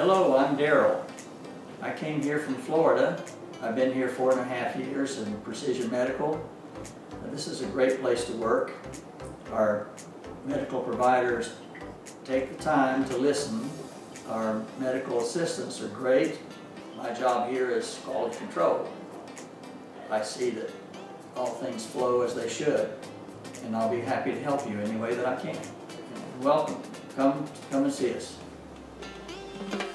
Hello, I'm Daryl. I came here from Florida. I've been here 4.5 years in Precision Medical. This is a great place to work. Our medical providers take the time to listen. Our medical assistants are great. My job here is quality control. I see that all things flow as they should, and I'll be happy to help you any way that I can. Welcome. Come and see us.